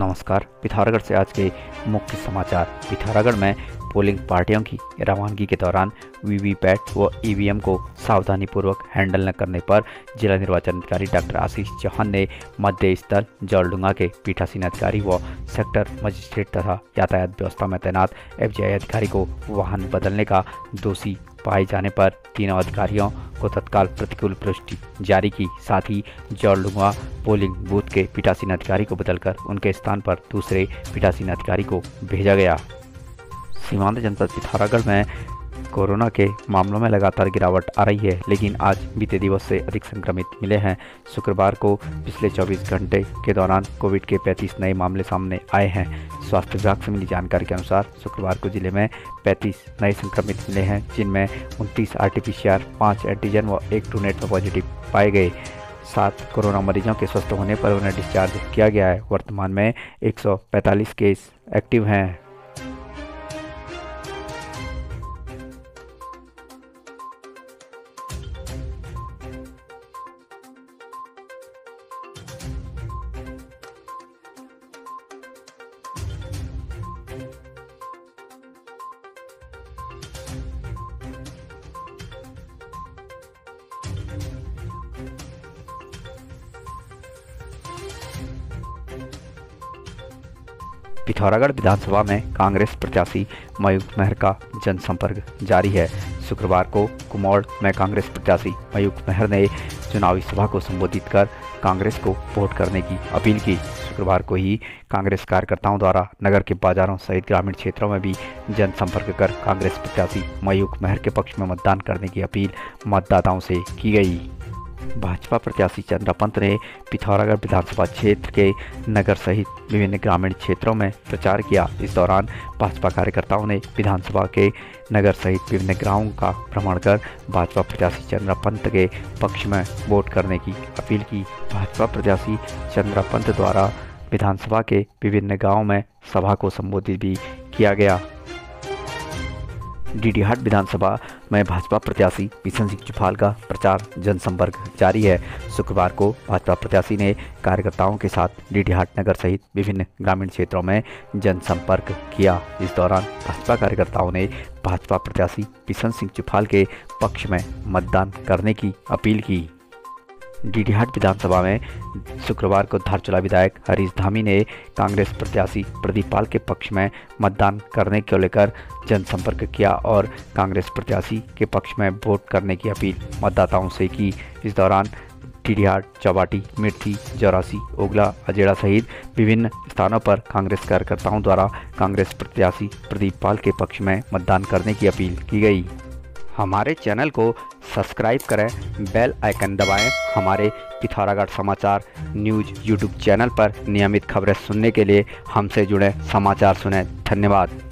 नमस्कार। पिथौरागढ़ से आज के मुख्य समाचार। पिथौरागढ़ में पोलिंग पार्टियों की रवानगी के दौरान वीवीपैट व ईवीएम को सावधानीपूर्वक हैंडल न करने पर जिला निर्वाचन अधिकारी डॉक्टर आशीष चौहान ने मध्य स्थल जौलडुंगा के पीठासीन अधिकारी व सेक्टर मजिस्ट्रेट तथा यातायात व्यवस्था में तैनात एफजीआई अधिकारी को वाहन बदलने का दोषी पाए जाने पर तीनों अधिकारियों को तत्काल प्रतिकूल पुष्टि जारी की। साथ ही जौलडुंगा पोलिंग बूथ के पीठासीन अधिकारी को बदलकर उनके स्थान पर दूसरे पीठासीन अधिकारी को भेजा गया। सीमांत जनपद पिथौरागढ़ में कोरोना के मामलों में लगातार गिरावट आ रही है, लेकिन आज बीते दिवस से अधिक संक्रमित मिले हैं। शुक्रवार को पिछले 24 घंटे के दौरान कोविड के 35 नए मामले सामने आए हैं। स्वास्थ्य विभाग से मिली जानकारी के अनुसार शुक्रवार को जिले में 35 नए संक्रमित मिले हैं, जिनमें 29 RT-PCR, 5 एंटीजन व 1 ट्रूनेट में पॉजिटिव पाए गए। 7 कोरोना मरीजों के स्वस्थ होने पर उन्हें डिस्चार्ज किया गया है। वर्तमान में 145 केस एक्टिव हैं। पिथौरागढ़ विधानसभा में कांग्रेस प्रत्याशी मयूख मेहर का जनसंपर्क जारी है। शुक्रवार को कुमौड़ में कांग्रेस प्रत्याशी मयूख मेहर ने चुनावी सभा को संबोधित कर कांग्रेस को वोट करने की अपील की। शुक्रवार को ही कांग्रेस कार्यकर्ताओं द्वारा नगर के बाजारों सहित ग्रामीण क्षेत्रों में भी जनसंपर्क कर कांग्रेस प्रत्याशी मयूख मेहर के पक्ष में मतदान करने की अपील मतदाताओं से की गई। भाजपा प्रत्याशी चंद्रा पंत ने पिथौरागढ़ विधानसभा क्षेत्र के नगर सहित विभिन्न ग्रामीण क्षेत्रों में प्रचार किया। इस दौरान भाजपा कार्यकर्ताओं ने विधानसभा के नगर सहित विभिन्न गांवों का भ्रमण कर भाजपा प्रत्याशी चंद्रा पंत के पक्ष में वोट करने की अपील की। भाजपा प्रत्याशी चंद्रा पंत द्वारा विधानसभा के विभिन्न गाँवों में सभा को संबोधित भी किया गया। डीडीहाट विधानसभा में भाजपा प्रत्याशी बिशन सिंह चुफाल का प्रचार जनसंपर्क जारी है। शुक्रवार को भाजपा प्रत्याशी ने कार्यकर्ताओं के साथ डीडीहाट नगर सहित विभिन्न ग्रामीण क्षेत्रों में जनसंपर्क किया। इस दौरान भाजपा कार्यकर्ताओं ने भाजपा प्रत्याशी बिशन सिंह चुफाल के पक्ष में मतदान करने की अपील की। डीडीहाट विधानसभा में शुक्रवार को धारचूला विधायक हरीश धामी ने कांग्रेस प्रत्याशी प्रदीप पाल के पक्ष में मतदान करने को लेकर जनसंपर्क किया और कांग्रेस प्रत्याशी के पक्ष में वोट करने की अपील मतदाताओं से की। इस दौरान डीडीहाट, चौबाटी, मिर्ची, जौरासी, ओगला, अजेड़ा सहित विभिन्न स्थानों पर कांग्रेस कार्यकर्ताओं द्वारा कांग्रेस प्रत्याशी प्रदीप पाल के पक्ष में मतदान करने की अपील की गई। हमारे चैनल को सब्सक्राइब करें, बेल आइकन दबाएं। हमारे पिथौरागढ़ समाचार न्यूज़ यूट्यूब चैनल पर नियमित खबरें सुनने के लिए हमसे जुड़ें, समाचार सुनें। धन्यवाद।